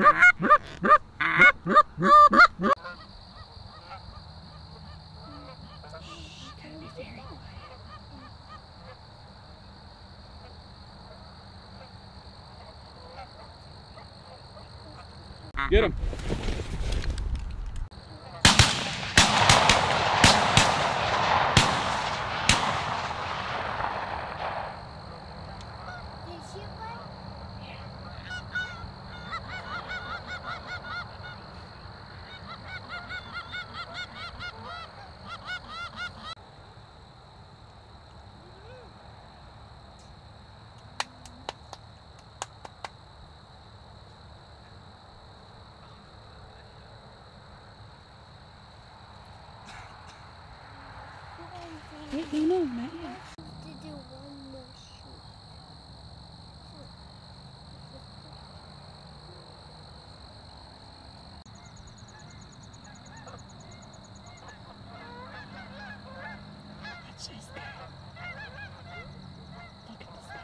Get him. Wait, no, not yet. To do one more shoot. What's this guy? Look at this guy.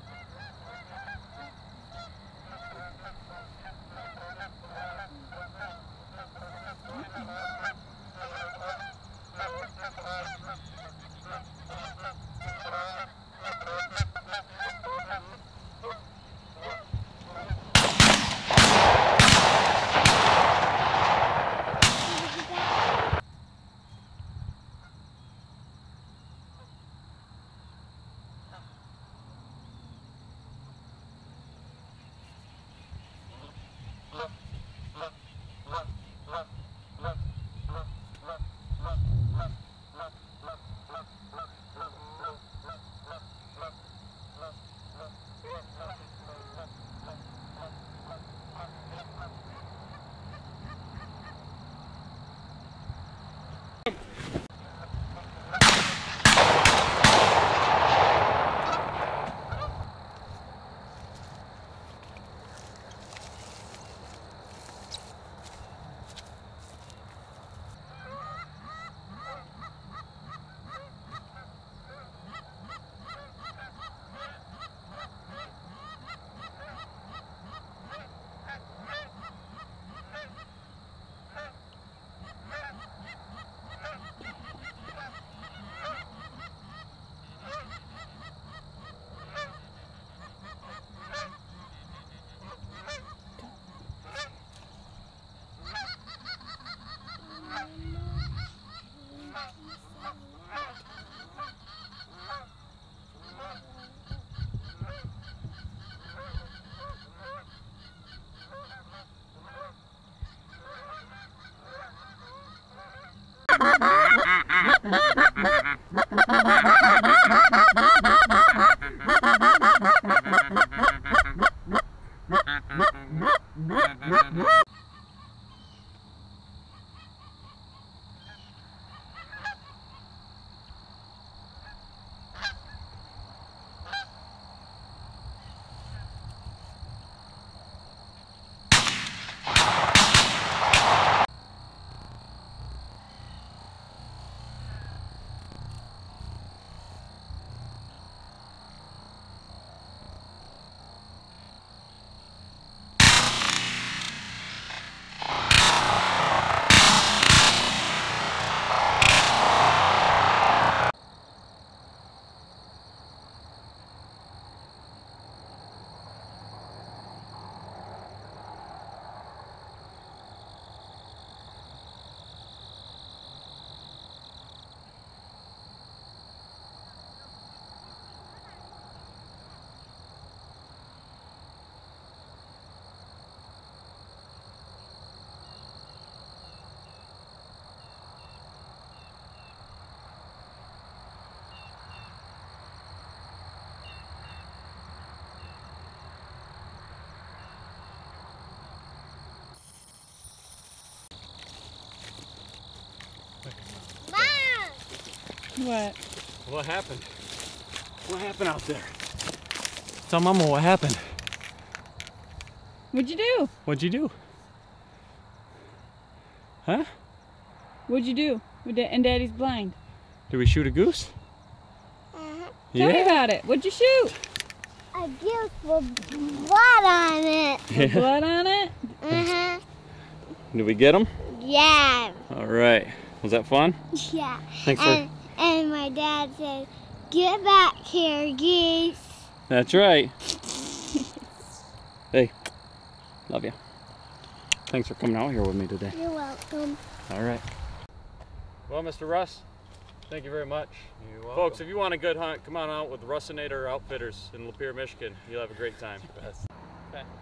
What? What happened? What happened out there? Tell Mama what happened. What'd you do? What'd you do? Huh? What'd you do? And Daddy's blind. Did we shoot a goose? Tell me about it. What'd you shoot? A goose with blood on it. With blood on it? Did we get them? Yeah. All right. Was that fun? Yeah. Thanks for... And my dad said, "Get back here, geese." That's right. Hey, love you. Thanks for coming out here with me today. You're welcome. All right. Well, Mr. Russ, thank you very much. You're welcome. Folks, if you want a good hunt, come on out with Russinator Outfitters in Lapeer, Michigan. You'll have a great time. Okay.